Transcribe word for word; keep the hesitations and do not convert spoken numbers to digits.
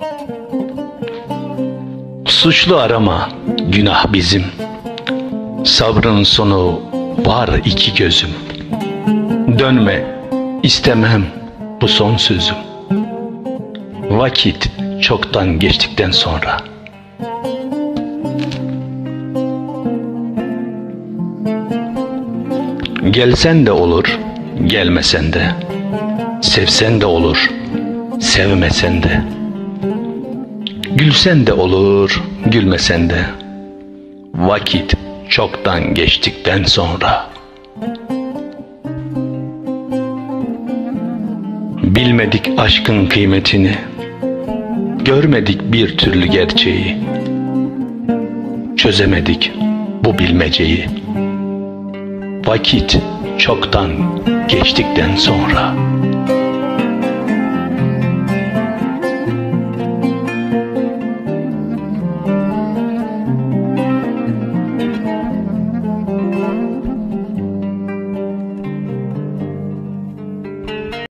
Suçlu arama, günah bizim. Sabrın sonu var iki gözüm. Dönme, istemem bu son sözüm. Vakit çoktan geçtikten sonra. Gelsen de olur, gelmesen de. Sevsen de olur, sevmesen de. Gülsen de olur, gülmesen de. Vakit çoktan geçtikten sonra. Bilmedik aşkın kıymetini, görmedik bir türlü gerçeği, çözemedik bu bilmeceyi. Vakit çoktan geçtikten sonra.